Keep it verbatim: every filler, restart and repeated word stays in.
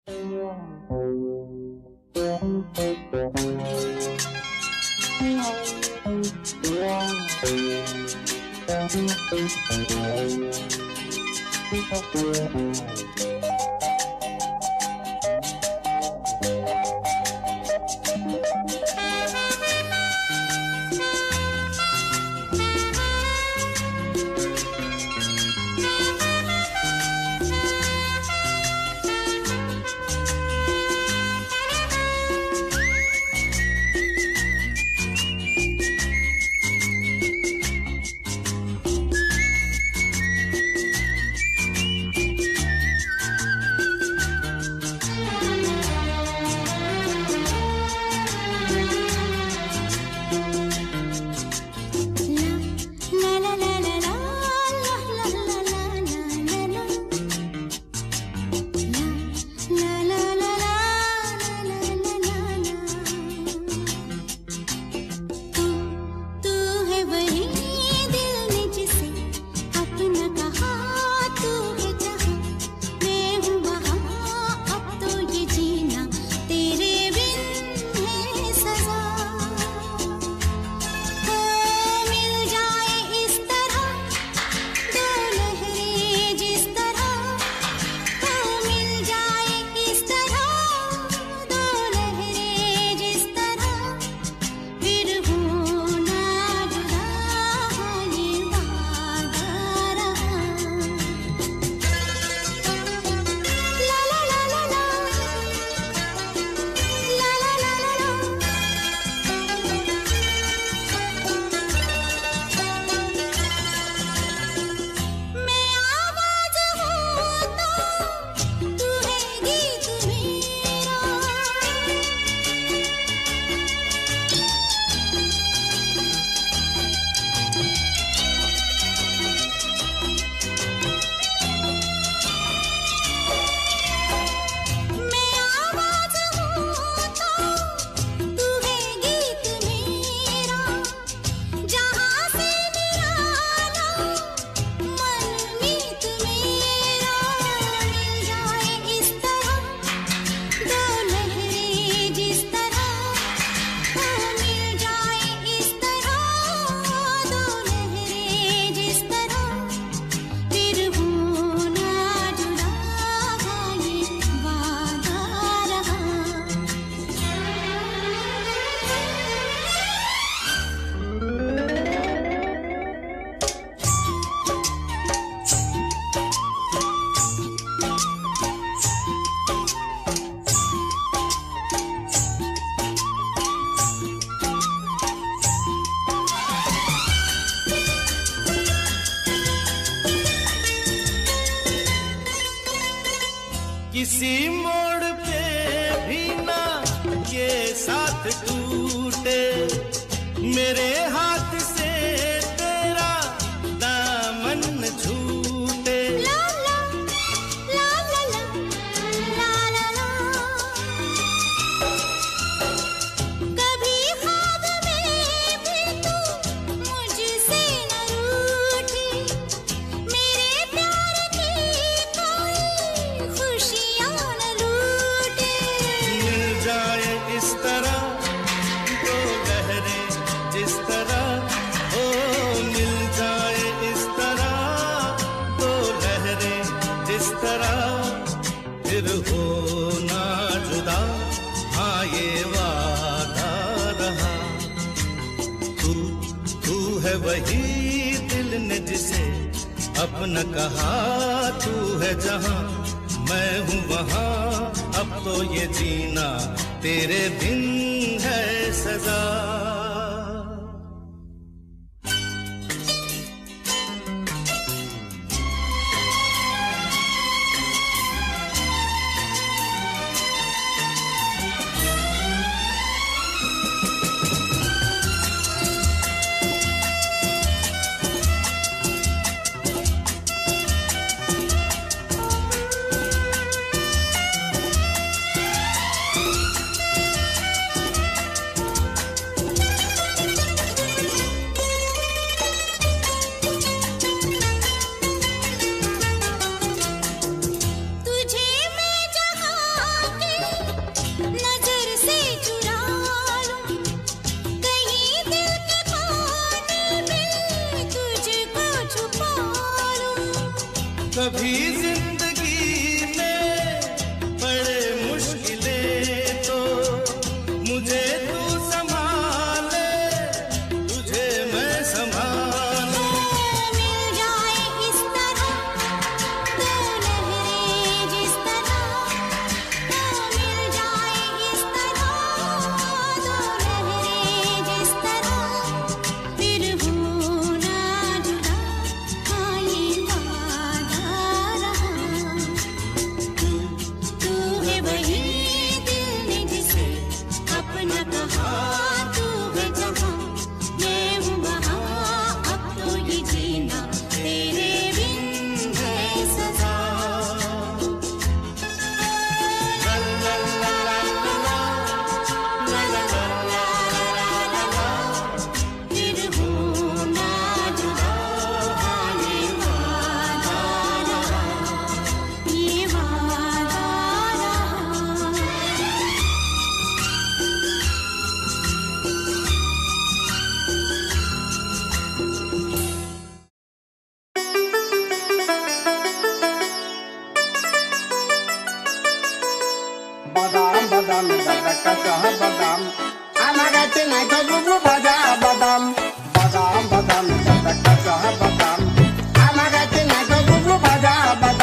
किसी मोड़ पे भी ना ये साथ टूटे, मेरे हाथ से तेरा दामन छूटे। ला ला ला ला ला ला ला, कभी ख्वाब में भी तू मुझसे न रूठी, मेरे प्यार की कोई खुशियाँ न लूटे। मिल जाए इस तरह तो लहरें जिस तरह, ओ मिल जाए इस तरह तो लहरें जिस तरह, फिर हो ना जुदा, हाँ ये वादा रहा। तू तू है वही दिल ने जिसे अपना कहा, तू है जहाँ मैं हूँ वहाँ, अब तो ये जीना तेरे बिन है सजा। ला বাদাম দাদা কাঁচা বাদাম আমার কাছে নাই তো বুবু ভাজা বাদাম বাদাম বাদাম দাদা কাঁচা বাদাম আমার কাছে নাই তো বুবু ভাজা বাদাম